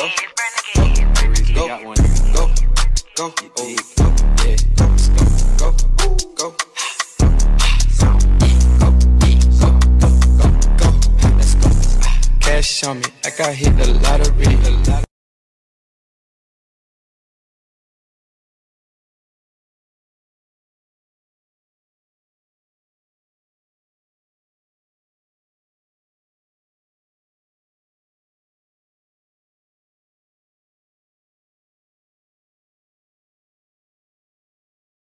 Go, got one. Go, go, oh, yeah, go, go, go, go, let's go. Cash on me, like I hit the lottery.